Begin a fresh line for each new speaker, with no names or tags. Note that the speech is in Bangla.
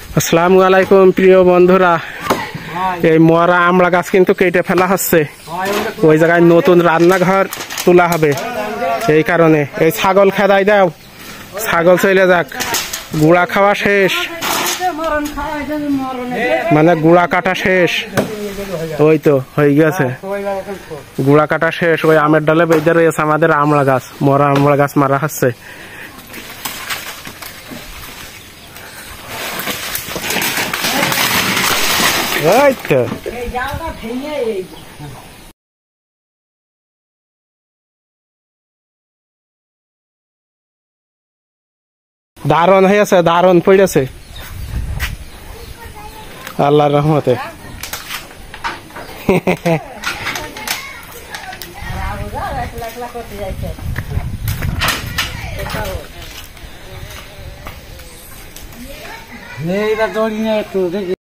আসসালামু আলাইকুম প্রিয় বন্ধুরা, এই মরা আমড়া গাছ কিন্তু কেটে ফেলা হচ্ছে। ওই জায়গায় নতুন রান্নাঘর তোলা হবে, এই কারণে। এই ছাগল খেদাই দাও, ছাগল চলে যাক। গুড়া খাওয়া শেষ, মানে গুড়া কাটা শেষ। ওই তো হয়ে গেছে, গুড়া কাটা শেষ। ওই আমের ডালে বেঁধে রয়েছে আমাদের আমড়া গাছ, মরা আমড়া গাছ মারা হচ্ছে। এই তো দারুণ হয়েছে, দারুণ পড়েছে আল্লাহর রহমতে।
এইটা দড়ি নিয়ে একটু দেখি।